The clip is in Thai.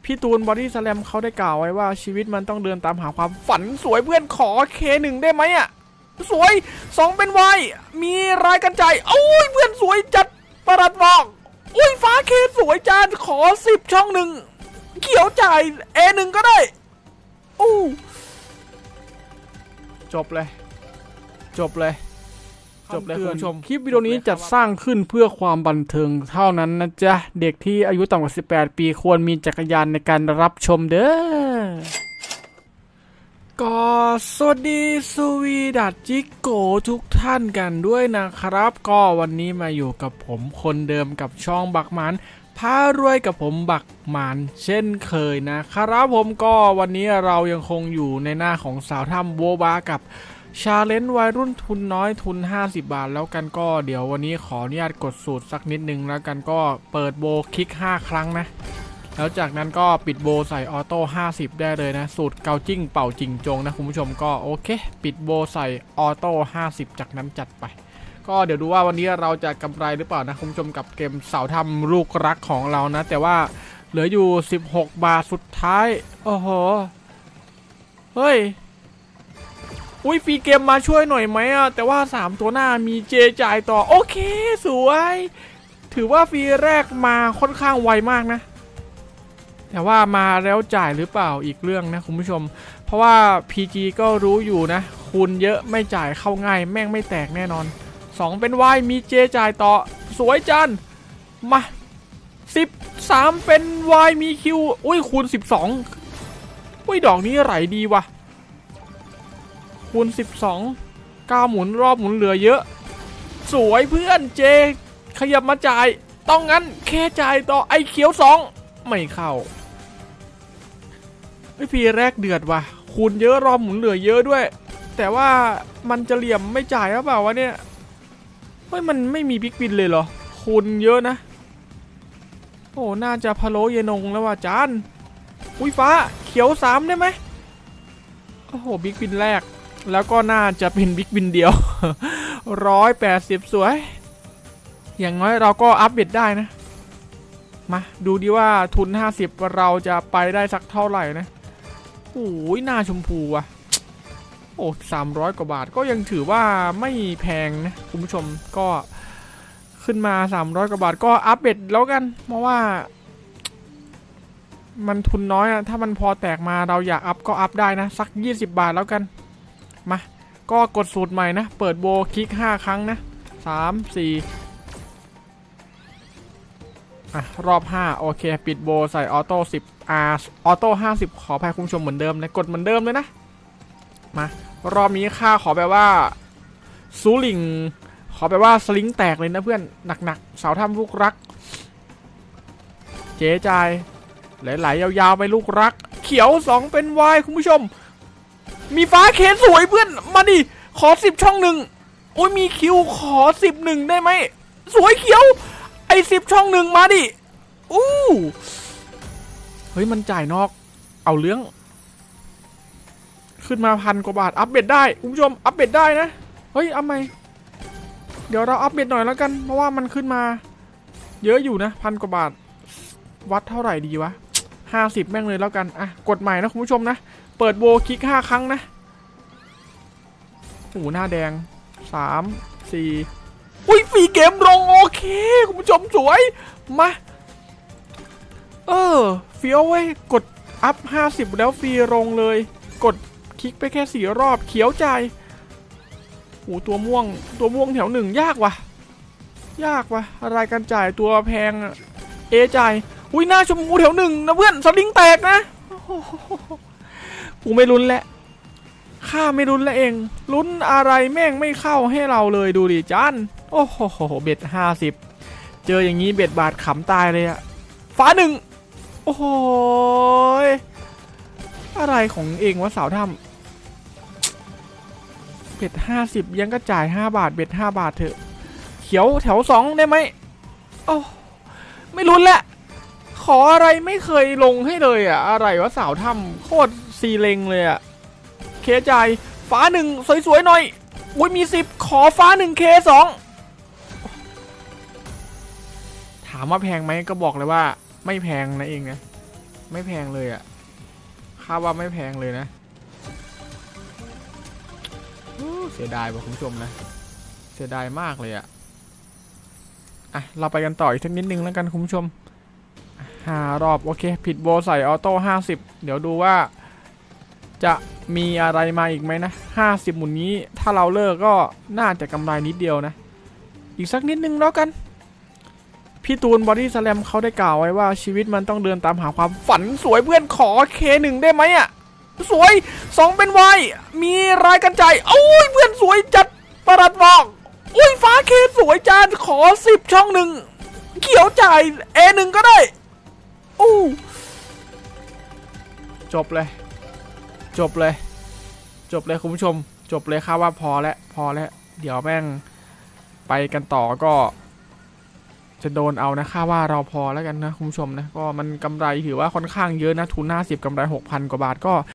พี่ตูนบอดี้สแลมเขาได้กล่าวไว้ว่าชีวิตมันต้องเดินตามหาความฝันสวยเพื่อนขอK1ได้ไหมอ่ะสวย2เป็นYมีรายกันใจโอ้ยเพื่อนสวยจัดประหลัดบอกอุ้ยฟ้าเคสวยจานขอ10ช่องหนึ่งเขียวจ่ายA1ก็ได้อู้จบเลยคุณผู้ชมคลิปวิดีโอนี้จัดสร้างขึ้นเพื่อความบันเทิงเท่านั้นนะจ๊ะเด็กที่อายุต่ำกว่า18 ปีควรมีจักรยานในการรับชมเด้อก็สวัสดีสวีดัตจิโกทุกท่านกันด้วยนะครับก็วันนี้มาอยู่กับผมคนเดิมกับช่องบักหมานพารวยกับผมบักหมานเช่นเคยนะครับผมก็วันนี้เรายังคงอยู่ในหน้าของสาวถ้ำโบบากับชาเลนจ์วัยรุ่นทุนน้อยทุน50 บาทแล้วกันก็เดี๋ยววันนี้ขออนุญาตกดสูตรสักนิดนึงแล้วกันก็เปิดโบคลิก5 ครั้งนะแล้วจากนั้นก็ปิดโบใส่ออโต้50ได้เลยนะสูตรเกาจิ้งเป่าจิงจงนะคุณผู้ชมก็โอเคปิดโบใส่ออโต้50จากนั้นจัดไปก็เดี๋ยวดูว่าวันนี้เราจะกำไรหรือเปล่านะคุณผู้ชมกับเกมเสาถ้ำลูกรักของเรานะแต่ว่าเหลืออยู่16 บาทสุดท้ายโอ้โหเฮ้ยอุ้ยฟรีเกมมาช่วยหน่อยไหมอ่ะแต่ว่า3ตัวหน้ามีเจจ่ายต่อโอเคสวยถือว่าฟรีแรกมาค่อนข้างไวมากนะแต่ว่ามาแล้วจ่ายหรือเปล่าอีกเรื่องนะคุณผู้ชมเพราะว่า PG ก็รู้อยู่นะคูณเยอะไม่จ่ายเข้าง่ายแม่งไม่แตกแน่นอน2เป็น Y มีเจจ่ายต่อสวยจันมา13เป็น Y มีคิวอุ้ยคูณ12อุ้ยดอกนี้ไหลดีว่ะคูณ12 9หมุนรอบหมุนเหลือเยอะสวยเพื่อนเจขยับมาจ่ายต้องงั้นแค่จ่ายต่อไอเขียว2ไม่เข้าไอพีแรกเดือดว่ะคูณเยอะรอบหมุนเหลือเยอะด้วยแต่ว่ามันจะเหลี่ยมไม่จ่ายหรือเปล่าวะเนี่ยเฮ้ยมันไม่มีบิ๊กวินเลยเหรอคูณเยอะนะโอ้น่าจะพะโล้เยนงแล้วว่ะจานอุ้ยฟ้าเขียว3ได้ไหมโอ้โหบิ๊กวินแรกแล้วก็น่าจะเป็นบิ๊กวินเดียว180สวยอย่างน้อยเราก็อัพเดตได้นะมาดูดีว่าทุน50เราจะไปได้สักเท่าไหร่นะโอ้ยหน้าชมพูว่ะโอ้300 กว่าบาทก็ยังถือว่าไม่แพงนะคุณผู้ชมก็ขึ้นมา300 กว่าบาทก็อัพเดตแล้วกันเพราะว่ามันทุนน้อยอะถ้ามันพอแตกมาเราอยากอัพก็อัพได้นะสัก20 บาทแล้วกันมาก็กดสูตรใหม่นะเปิดโบคลิก5 ครั้งนะ3 4รอบ5โอเคปิดโบใส่ออโต้10ออโต้50ขออภัยคุณผู้ชมเหมือนเดิมนะกดเหมือนเดิมเลยนะมารอบนี้ค่าขอแปลว่าซูลิงขอแปลว่าสลิงแตกเลยนะเพื่อนหนักๆเสาถ้ำลูกรักเจ๊ใจไหลๆยาวๆไปลูกรักเขียว2เป็นวายคุณผู้ชมมีฟ้าเคสสวยเพื่อนมาดิขอ10ช่องหนึ่งโอ้ยมีคิวขอ11ได้ไหมสวยเขียวไอ้10ช่องหนึ่งมาดิอู้เฮ้ยมันจ่ายนอกเอาเรื่องขึ้นมา1,000 กว่าบาทอัพเดตได้คุณผู้ชมอัพเดตได้นะเฮ้ยเอาไหมเดี๋ยวเราอัพเดตหน่อยแล้วกันเพราะว่ามันขึ้นมาเยอะอยู่นะ1,000 กว่าบาทวัดเท่าไหร่ดีวะ50แม่งเลยแล้วกันกดใหม่นะคุณผู้ชมนะเปิดโบคลิก5 ครั้งนะโอ้หน้าแดง3 4อุ้ยฟรีเกมลงโอเคคุณผู้ชมสวยมาเฟี้ยวเว้ยกดอัพ50แล้วฟรีลงเลยกดคลิกไปแค่4 รอบเขียวใจโอ้ตัวม่วงแถว1ยากว่ะรายการจ่ายตัวแพงเอจ่ายอุ้ยหน้าชมพูแถว1นะเพื่อนสลิงแตกนะกูไม่ลุ้นแล้วข้าไม่ลุ้นแล้วเองลุ้นอะไรแม่งไม่เข้าให้เราเลยดูดิจันโอ้โหเบ็ด50เจออย่างนี้เบ็ดบาทขำตายเลยอะฟ้า1โอ้โหอะไรของเองวะสาวถ้ำเบ็ด50ยังก็จ่าย5 บาทเบ็ด5 บาทเถอะเขียวแถว2ได้ไหมโอ้ไม่ลุ้นแล้วขออะไรไม่เคยลงให้เลยอะอะไรวะสาวถ้ำโคตรซีเลงเลยอะเคจ่ายฟ้า1สวยๆหน่อยอุ้ยมี10ขอฟ้า1 K2 ถามว่าแพงไหมก็บอกเลยว่าไม่แพงนะเองนะไม่แพงเลยอะค่าว่าไม่แพงเลยนะเสียดายว่ะคุณผู้ชมนะเสียดายมากเลยอะเราไปกันต่ออีกสักนิดนึงแล้วกันคุณผู้ชม5 รอบโอเคผิดโบใส่ออโต้50เดี๋ยวดูว่าจะมีอะไรมาอีกไหมนะ50หมุนนี้ถ้าเราเลิกก็น่าจะกำไรนิดเดียวนะอีกสักนิดนึงแล้วกันพี่ตูนบอดี้สแลมเขาได้กล่าวไว้ว่าชีวิตมันต้องเดินตามหาความฝันสวยเพื่อนขอK1ได้ไหมอะสวย2เป็นYมีรายกันใจโอ้ยเพื่อนสวยจัดประหลัดบอกอุ้ยฟ้าเคสวยจานขอ10ช่อง1เขียวจ่ายA1ก็ได้อู้จบเลยคุณผู้ชมจบเลยครับว่าพอแล้วเดี๋ยวแม่งไปกันต่อก็จะโดนเอานะค่าว่าเราพอแล้วกันนะคุณผู้ชมนะก็มันกำไรถือว่าค่อนข้างเยอะนะทุน50กำไร 6,000 กว่าบาทก็